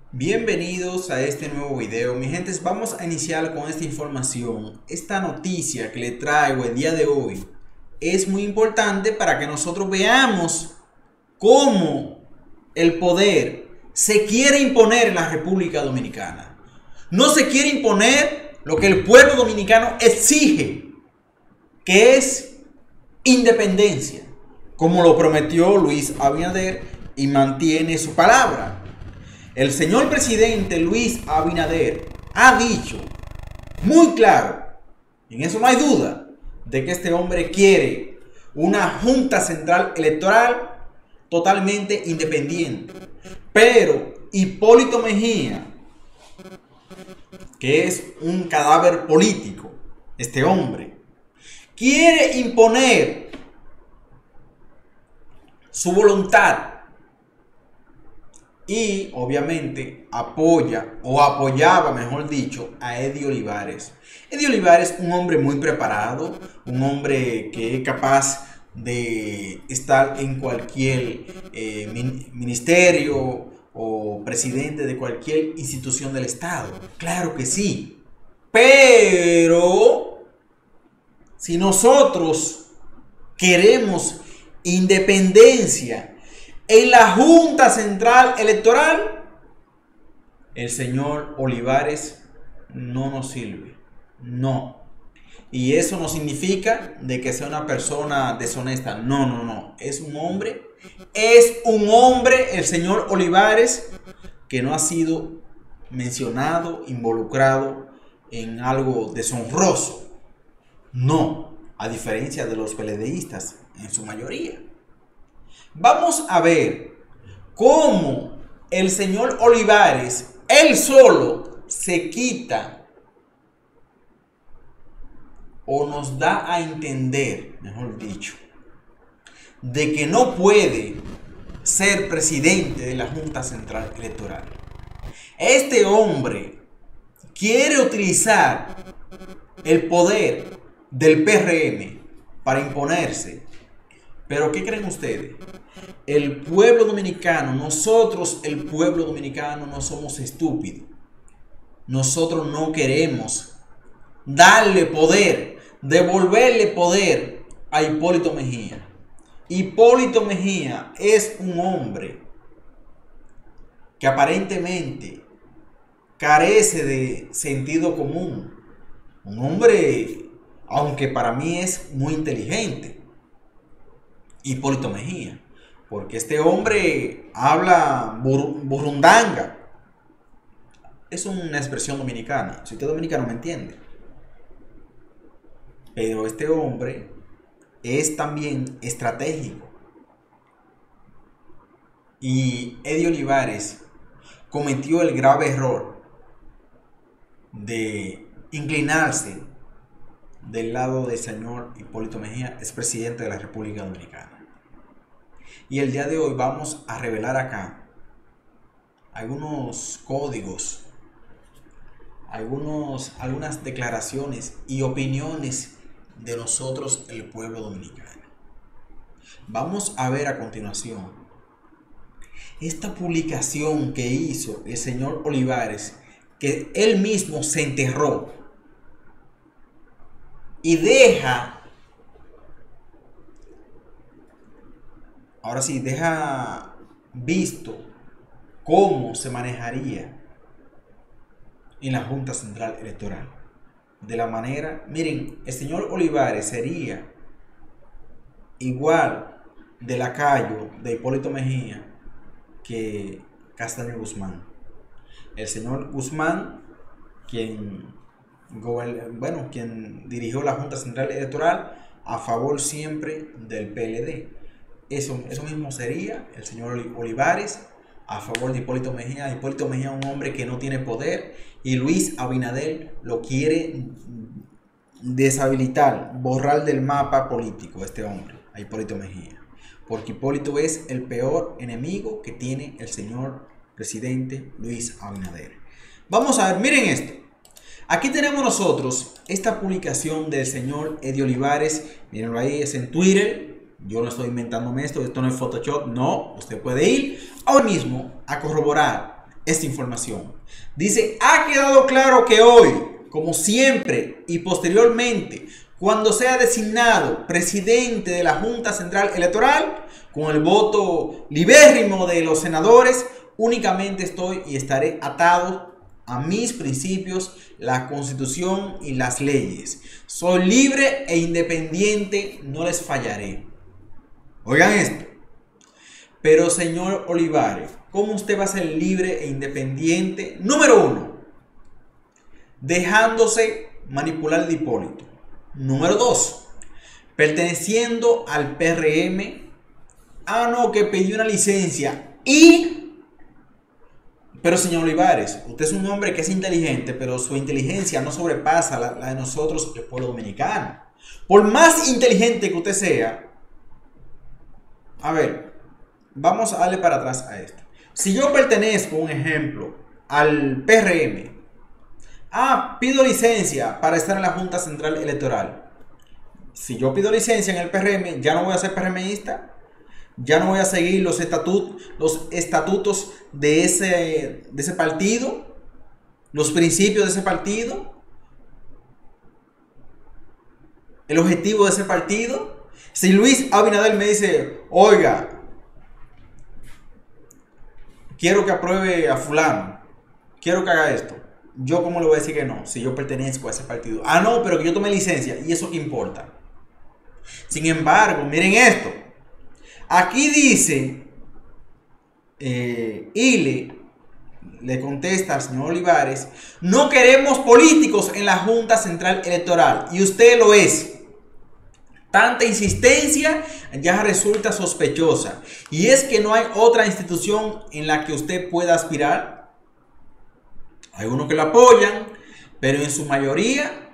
Bienvenidos a este nuevo video. Mi gente, vamos a iniciar con esta información. Esta noticia que le traigo el día de hoy es muy importante para que nosotros veamos cómo el poder se quiere imponer en la República Dominicana. No se quiere imponer lo que el pueblo dominicano exige, que es independencia, como lo prometió Luis Abinader y mantiene su palabra. El señor presidente Luis Abinader ha dicho muy claro, y en eso no hay duda, de que este hombre quiere una Junta Central Electoral totalmente independiente. Pero Hipólito Mejía, que es un cadáver político, este hombre, quiere imponer su voluntad. Y obviamente apoyaba, mejor dicho, a Eddie Olivares. Eddie Olivares, un hombre muy preparado, un hombre que es capaz de estar en cualquier ministerio o presidente de cualquier institución del Estado. Claro que sí. Pero si nosotros queremos independencia en la Junta Central Electoral, el señor Olivares no nos sirve. No. Y eso no significa de que sea una persona deshonesta. No. Es un hombre, el señor Olivares, que no ha sido mencionado, involucrado en algo deshonroso. No. A diferencia de los PLDistas, en su mayoría. Vamos a ver cómo el señor Olivares, él solo, se quita o nos da a entender, mejor dicho, de que no puede ser presidente de la Junta Central Electoral. Este hombre quiere utilizar el poder del PRM para imponerse. Pero ¿qué creen ustedes? El pueblo dominicano, nosotros el pueblo dominicano no somos estúpidos. Nosotros no queremos darle poder, devolverle poder a Hipólito Mejía. Hipólito Mejía es un hombre que aparentemente carece de sentido común. Un hombre, aunque para mí es muy inteligente, Hipólito Mejía, porque este hombre habla burundanga. Es una expresión dominicana, si usted es dominicano me entiende. Pero este hombre es también estratégico. Y Eddie Olivares cometió el grave error de inclinarse del lado del señor Hipólito Mejía, expresidente de la República Dominicana. Y el día de hoy vamos a revelar acá algunos códigos, algunas declaraciones y opiniones de nosotros, el pueblo dominicano. Vamos a ver a continuación esta publicación que hizo el señor Olivares, que él mismo se enterró y deja visto cómo se manejaría en la Junta Central Electoral. De la manera, miren, el señor Olivares sería igual de lacayo de Hipólito Mejía que Castaño Guzmán. El señor Guzmán, quien dirigió la Junta Central Electoral a favor siempre del PLD. Eso mismo sería el señor Olivares a favor de Hipólito Mejía. Hipólito Mejía es un hombre que no tiene poder y Luis Abinader lo quiere deshabilitar, borrar del mapa político a este hombre, a Hipólito Mejía. Porque Hipólito es el peor enemigo que tiene el señor presidente Luis Abinader. Vamos a ver, miren esto. Aquí tenemos nosotros esta publicación del señor Eddie Olivares. Mírenlo ahí, es en Twitter. Yo no estoy inventándome esto no es Photoshop. No, usted puede ir ahora mismo a corroborar esta información. Dice, ha quedado claro que hoy, como siempre y posteriormente, cuando sea designado presidente de la Junta Central Electoral, con el voto libérrimo de los senadores, únicamente estoy y estaré atado a mis principios, la Constitución y las leyes. Soy libre e independiente, no les fallaré. Oigan esto. Pero señor Olivares, ¿cómo usted va a ser libre e independiente? Número uno, dejándose manipular de Hipólito. Número dos, perteneciendo al PRM. Ah, no, que pidió una licencia. Pero señor Olivares, usted es un hombre que es inteligente, pero su inteligencia no sobrepasa la de nosotros, el pueblo dominicano. Por más inteligente que usted sea, a ver, vamos a darle para atrás a esto. Si yo pertenezco, un ejemplo, al PRM, pido licencia para estar en la Junta Central Electoral. Si yo pido licencia en el PRM, ya no voy a ser PRMista, ya no voy a seguir los estatutos de ese partido, los principios de ese partido, el objetivo de ese partido. Si Luis Abinader me dice, oiga, quiero que apruebe a fulano, quiero que haga esto, yo cómo le voy a decir que no, si yo pertenezco a ese partido. Ah, no, pero que yo tome licencia, ¿y eso qué importa? Sin embargo, miren esto. Aquí dice, Ile le contesta al señor Olivares, no queremos políticos en la Junta Central Electoral, y usted lo es. Tanta insistencia ya resulta sospechosa. Y es que no hay otra institución en la que usted pueda aspirar. Hay unos que lo apoyan, pero en su mayoría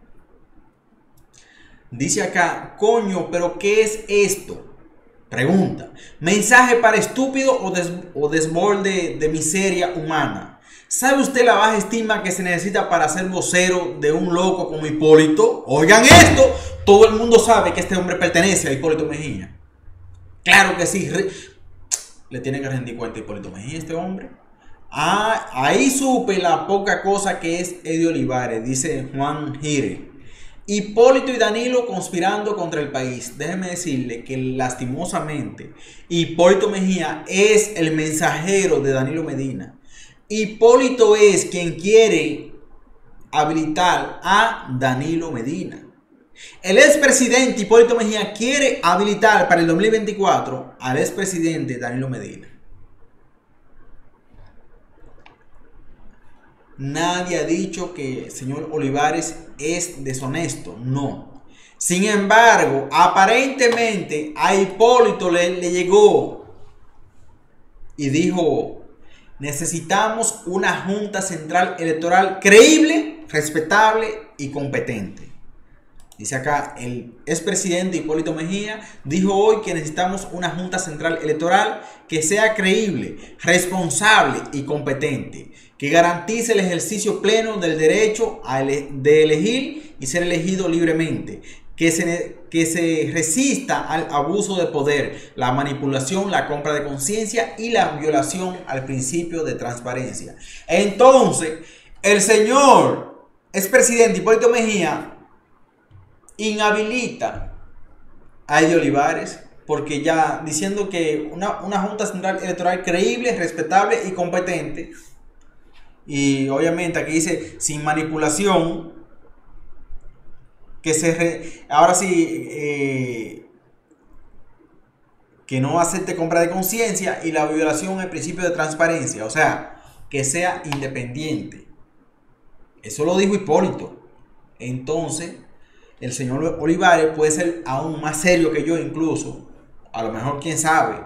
dice acá, coño, pero ¿qué es esto? Pregunta, mensaje para estúpido o desborde de miseria humana. ¿Sabe usted la baja estima que se necesita para ser vocero de un loco como Hipólito? Oigan esto, todo el mundo sabe que este hombre pertenece a Hipólito Mejía. Claro que sí, le tiene que rendir cuenta a Hipólito Mejía este hombre. Ahí supe la poca cosa que es Eddie Olivares, dice Juan Gire. Hipólito y Danilo conspirando contra el país. Déjeme decirle que lastimosamente Hipólito Mejía es el mensajero de Danilo Medina. Hipólito es quien quiere habilitar a Danilo Medina. El expresidente Hipólito Mejía quiere habilitar para el 2024 al expresidente Danilo Medina. Nadie ha dicho que el señor Olivares es deshonesto, no. Sin embargo, aparentemente a Hipólito le llegó y dijo, necesitamos una Junta Central Electoral creíble, respetable y competente. Dice acá, el expresidente Hipólito Mejía dijo hoy que necesitamos una Junta Central Electoral que sea creíble, responsable y competente, que garantice el ejercicio pleno del derecho de elegir y ser elegido libremente, que se resista al abuso de poder, la manipulación, la compra de conciencia y la violación al principio de transparencia. Entonces, el señor expresidente Hipólito Mejía inhabilita a Eddie Olivares porque ya diciendo que una Junta Central Electoral creíble, respetable y competente, y obviamente aquí dice sin manipulación, que ahora sí que no acepte compra de conciencia y la violación al principio de transparencia, o sea, que sea independiente. Eso lo dijo Hipólito. Entonces el señor Olivares puede ser aún más serio que yo incluso, a lo mejor quién sabe,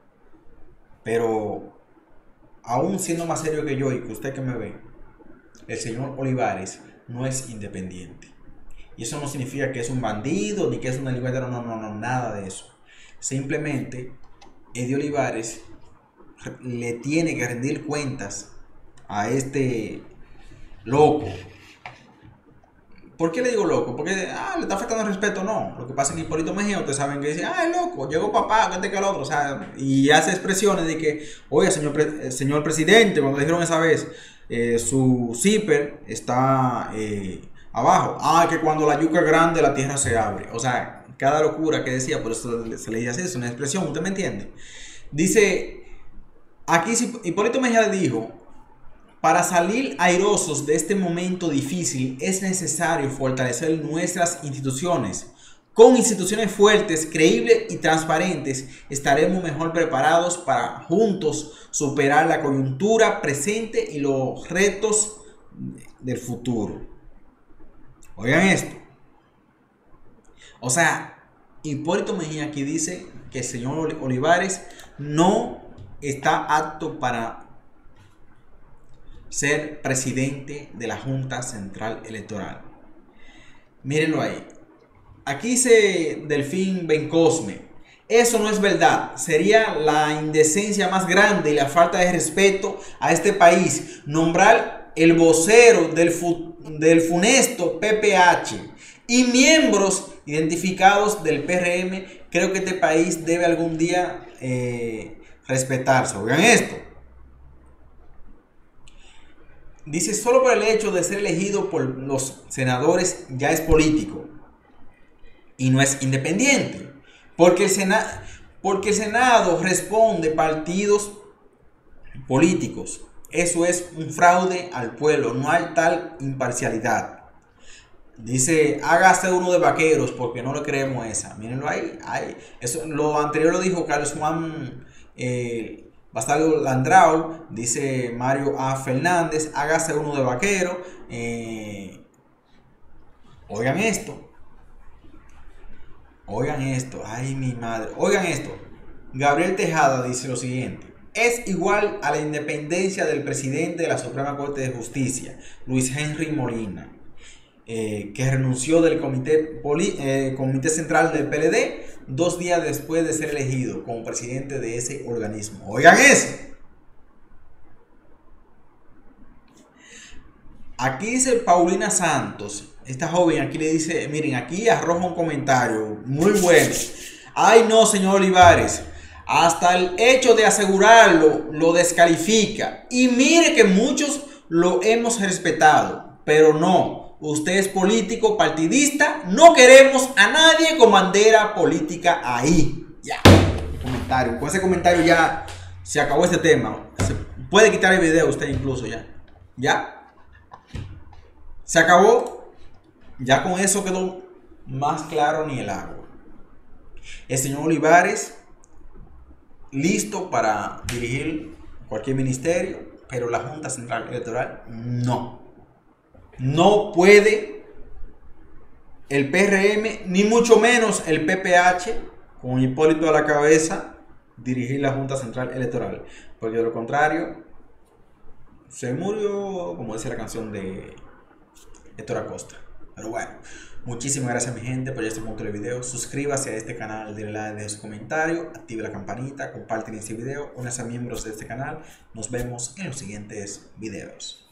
pero aún siendo más serio que yo y que usted que me ve, el señor Olivares no es independiente. Y eso no significa que es un bandido ni que es un delincuente, no, nada de eso. Simplemente Eddie Olivares le tiene que rendir cuentas a este loco ¿Por qué le digo loco? Porque le está afectando el respeto, no. Lo que pasa es que Hipólito Mejía, ustedes saben que dice, es loco, llegó papá, que este que el otro, o sea, y hace expresiones de que, oye, señor presidente, cuando dijeron esa vez, su zipper está abajo. Que cuando la yuca es grande, la tierra se abre. O sea, cada locura que decía, por eso se le dice así, es una expresión, ¿usted me entiende? Dice, aquí Hipólito Mejía dijo, para salir airosos de este momento difícil es necesario fortalecer nuestras instituciones. Con instituciones fuertes, creíbles y transparentes estaremos mejor preparados para juntos superar la coyuntura presente y los retos del futuro. Oigan esto. O sea, Hipólito Mejía aquí dice que el señor Olivares no está apto para ser presidente de la Junta Central Electoral. Mírenlo ahí. Aquí dice Delfín Bencosme. Eso no es verdad. Sería la indecencia más grande y la falta de respeto a este país nombrar el vocero del funesto PPH y miembros identificados del PRM. Creo que este país debe algún día respetarse. Oigan esto. Dice, solo por el hecho de ser elegido por los senadores ya es político y no es independiente. Porque el Senado responde partidos políticos. Eso es un fraude al pueblo, no hay tal imparcialidad. Dice, hágase uno de vaqueros porque no le creemos esa. Mírenlo ahí. Eso, lo anterior lo dijo Carlos Juan Bastardo Landrau, dice Mario A. Fernández, hágase uno de vaquero. Oigan esto. Oigan esto. Ay, mi madre. Oigan esto. Gabriel Tejada dice lo siguiente. Es igual a la independencia del presidente de la Suprema Corte de Justicia, Luis Henry Molina, que renunció del comité central del PLD 2 días después de ser elegido como presidente de ese organismo. Oigan eso. Aquí dice Paulina Santos, esta joven aquí le dice, miren, aquí arroja un comentario muy bueno. Ay no, señor Olivares, hasta el hecho de asegurarlo lo descalifica. Y mire que muchos lo hemos respetado, pero no. Usted es político partidista. No queremos a nadie con bandera política ahí. Ya. Comentario. Con ese comentario ya se acabó este tema. Se puede quitar el video usted incluso ya. Ya. Se acabó. Ya con eso quedó más claro ni el agua. El señor Olivares listo para dirigir cualquier ministerio, pero la Junta Central Electoral no. No puede el PRM, ni mucho menos el PPH, con Hipólito a la cabeza, dirigir la Junta Central Electoral. Porque de lo contrario, se murió, como dice la canción de Héctor Acosta. Pero bueno, muchísimas gracias mi gente por este punto del video. Suscríbase a este canal, denle like, deje su comentario, active la campanita, compartan este video, únanse a miembros de este canal. Nos vemos en los siguientes videos.